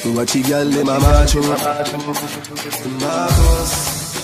Watch the girl dem a march out. Marcus,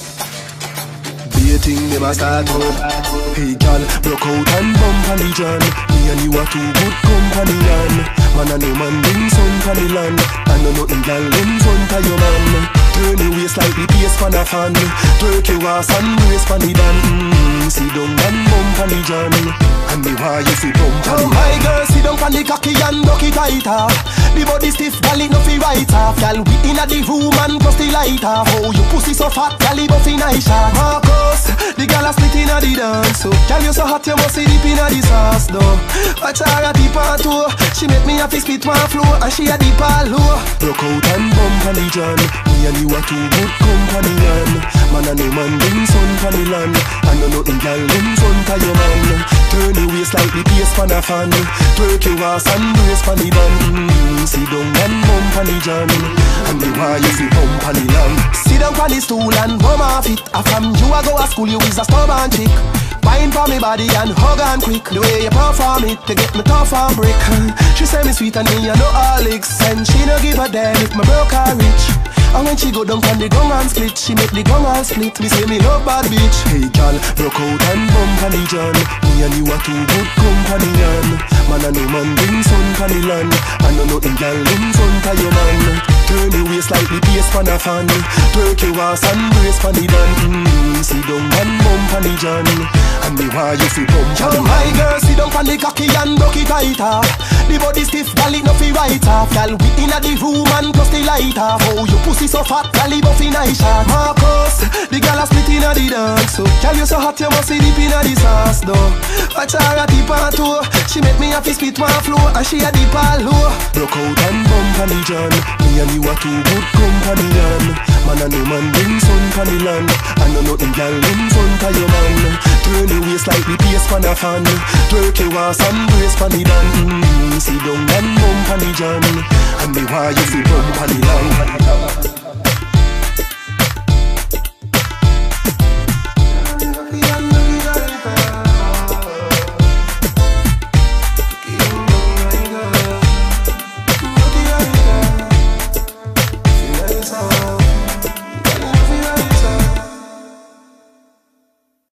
beating dem a start up. Hey girl, broke out and bump on the John. Me and you are too good company, man and no man bring son from the land. I know nothing girl in front of your man. Turn your waist like the pace pan a fan. Twerk your ass and brace pan the dan. Sit down and bump on the John. And me why you fi bump on the my girl, sit down on the cocky and duck it tighter. The body stiff, gal it no fi right off. Gal we inna the room and plus the light off. Oh, you pussy so fat, gal it buffy nice shot. Marcus, the gal a split inna the dance. So gal you so hot, you must see deep inna the sauce though. Watch her a deep on toe. She make me have to spit one flow and she a deep all low. Broke out and bump on the John. Me and you are too good company, man and no man bring son from the land. I know nothing gal in front of your man. Turn your waist like the pace pan a fan. Twerk your ass and brace pan the dan. Sit down and bump on the John. And me why you fi bump on the land. Sit down on the stool and bum off it. From you a go a school you is a stubborn chick. Wine for me body and hug on quick. The way you perform it to get me tough and brick. She say me sweet and me I know all licks. And she no give a damn if me broke or rich. And when she go down on the gong and split, she make the gong all split. Me say me love bad bitch. Hey girl, broke out and bump on the John. Me and you are too good company, man and no man bring son from the land. I know nothing girl in front of your man. Turn your waist like the pace pan a fan. Twerk your ass and brace pan the dan. Sit down and bump on the John. And me why you fi bump on the my girl, sit down on the cocky and duck it tighter. The body stiff, gal it no fi right off. Gal we inna the room and plus the light off. Oh, you pussy so fat, gal it buffy nice shot. Marcus, the gal a split inna the dance. So gal you so hot, you must see deep inna the sauce though. Watch her a deep on toe. She make me have to spit one flow and she a deep all low. Broke out and bump on the John. Me and you are too good company, man and no man bring son from the land. I know nothing gal in front of your man. Turn your waist like the pace pan a fan. Twerk your ass and brace pan the dan. Sit down and bump on the John. And me why you fi bump on the land.